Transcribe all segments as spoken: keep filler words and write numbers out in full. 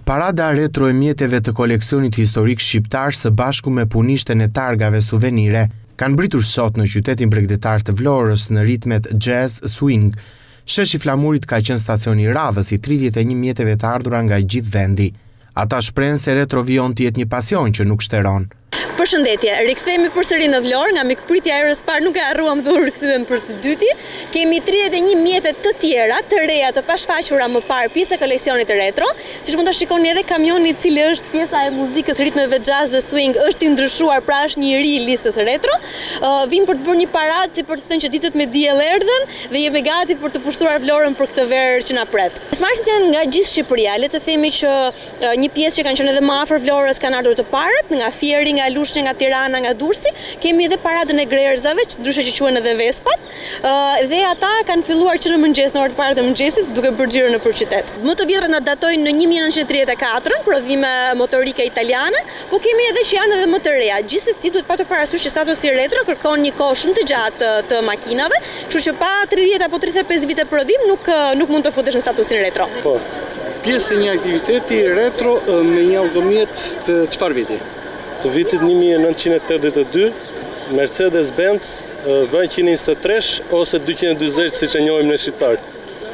Parada retro e mjeteve të koleksionit historik shqiptar së bashku me punishten e targave suvenire kanë mbritur sot në qytetin bregdetar të Vlorës në ritmet jazz swing. Sheshi Flamurit ka qenë stacioni i radhës i tridhjetë e një mjeteve të ardhura nga gjithë vendi. Ata shprehen se retro vion të jetë një pasion që nuk shteron. Përshëndetje, rikthehemi përsëri në Vlorë, nga mikpritja e erës parë nuk e harruam dhe u rikthehemi për së dyti. Kemi tridhjetë e një mjete të tjera, të reja, të pashfaqura më parë pjesë e koleksionit retro. Siç mund ta shikoni edhe kamioni i cili është pjesa e muzikës ritmeve jazz dhe swing është i ndryshuar, pra është një i ri i listës retro. Uh, vim për të bërë një paradë si për të thënë që ditët me diell erdhën dhe jemi gati për të pushtuar Vlorën për këtë verë që na pret. Pjesëmarrësit janë nga gjithë Shqipëria, le të themi që uh, një pjesë që kanë qenë edhe më afër Vlorës kanë ardhur të parët, nga Fieri, nga Lushnjë, nga Tirana, nga Durrësi. Kemi edhe paradën e grerzave, që ndryshe që quhen edhe Vespat, uh, dhe ata kanë filluar që në mëngjes, në orët parë të mëngjesit, duke bërë xhiro nëpër qytet. Më të vjetrat na datojnë në një mijë e nëntëqind e tridhjetë e katër, prodhime motorike italiane, po kemi edhe që janë edhe më të reja. Gjithsesi duhet patur parasysh që statusi retro kërkon një kohë shumë të gjatë të, të makinave, kështu që pa tridhjetë apo tridhjetë e pesë vite prodhim nuk nuk mund të futesh në statusin retro. Po. Pjesë e një aktiviteti retro me një automjet të çfarë viti? Të vitit një mijë e nëntëqind e tetëdhjetë e dy, Mercedes-Benz V njëqind e njëzet e tre ose dyqind e dyzet siç e njohim ne shqiptarët.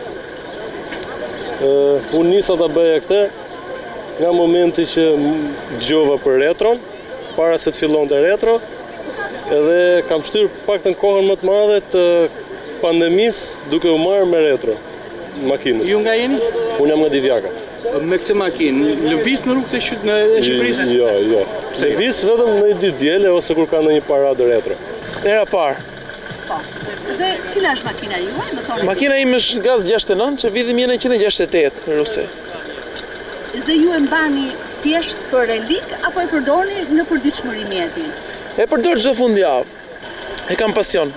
Unë nisa ta bëja këtë nga momenti që dëgjova për retron, para se të fillonte retro, edhe kam shtyr paktën kohën më të madhe të pandemisë duke u marrë me retro makinës. Ju nga jeni? Unë jam nga Divjaka. Me këtë makinë, lëviz në rrugët e Shqipërisë? Jo, jo. Lëviz vetëm në dy diele ose kur ka ndonjë paradë retro. Era parë. Po. Dhe cila është makina juaj? Makina ime është Gaz gjashtëdhjetë e nëntë që viti një mijë e nëntëqind e gjashtëdhjetë e tetë ruse. Dhe ju e mbani thjesht për relik apo e përdorni në përditshmëri mjetin? E përdor çdo fundjavë. E kam pasion.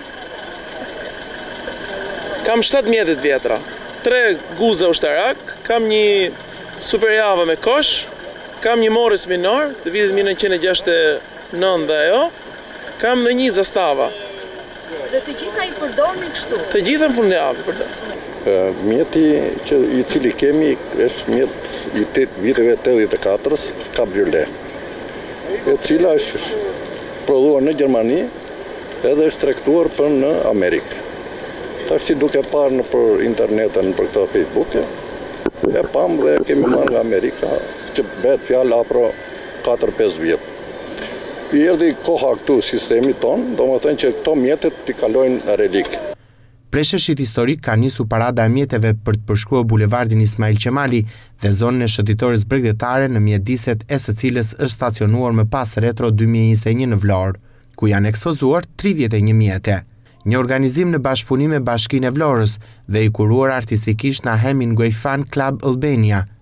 Kam shtatë mjete të vjetra. Tre guza ushtarak, kam një superjava me kosh, kam një Morris minor, të vitit mijë e nëntëqind e gjashtëdhjetë e nëntë dhe ajo, kam dhe një Zastava. Dhe të gjitha i përdorni kështu? Të gjitha në fundjavë përdor. Mjeti që i cili kemi është mjet i viteve tetëdhjetë e katër, Cabriolet, e cila është prodhuar në Gjermani edhe është tregtuar për në Amerikë. Tash si duke parë në për internetën, për këto Facebook, e pam dhe kemi marrë nga Amerika, që bëhet fjalë afro katër pesë vjet. I erdhi koha këtu sistemi ton, domethënë që këto mjetet t'i kalojnë relik. Prej sheshit historik ka nisur parada e mjeteve për të përshkruar bulevardin Ismail Qemali dhe zonën e shëndetësisë bregdetare, në mjediset e së cilës është stacionuar më pas retro dy mijë e njëzet e një në Vlorë, ku janë ekspozuar tridhjetë e një mjete. Një organizim në bashkëpunim me Bashkinë e Vlorës dhe i kuruar artistikisht nga Hemingway Fan Club Albania.